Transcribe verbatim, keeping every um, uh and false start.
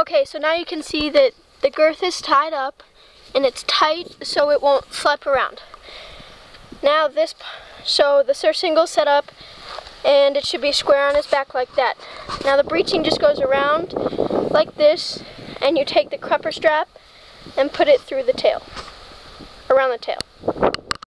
Okay, so now you can see that the girth is tied up and it's tight so it won't flap around. Now this, so the surcingle's set up and it should be square on his back like that. Now the breeching just goes around like this, and you take the crupper strap and put it through the tail, around the tail.